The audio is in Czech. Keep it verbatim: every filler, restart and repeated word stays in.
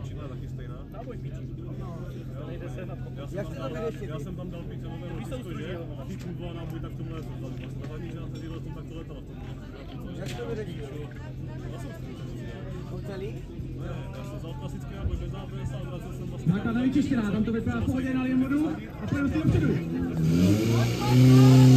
Končina je taky stejná. Náboj píči. Nejde se na to. Já jsem tam dal, já jsem tam dal píče nové ručisko, že? A ty půvá náboj, tak tomu letu. Vlastně na zadní žena tady letu, tak to letala v tom. Jak to vyřešil? Já jsem Celý? Ne, já jsem vzal klasický náboj bez záběs a vracel jsem vlastně... Tak a na vyčištěná, tam to vypadá v pohodě na Liamodu a pojďme si dopředu.